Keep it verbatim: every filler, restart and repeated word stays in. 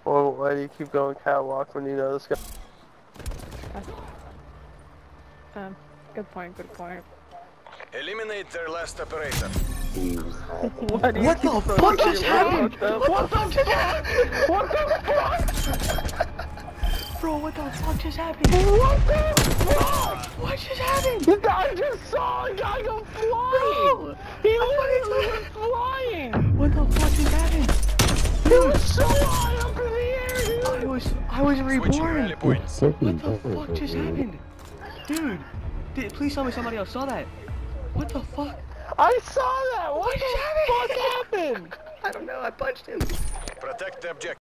Well, why do you keep going catwalk when you know this guy? Um, good point, good point. Eliminate their last operator. Why do you What keep the so fuck fucking just happened? fucked up? What the fuck just happened? What the fuck? Bro, what the fuck just happened? What the fuck? What just happened? You guys just saw a guy go flying! Bro, He literally went flying! what the fuck just happened? He was so high up in the air, dude! I was, I was Switching reborn. rally points. What the fuck just happened? Dude, did, please tell me somebody else saw that. What the fuck? I saw that! What, What the just fuck happened? I don't know, I punched him. Protect the objective.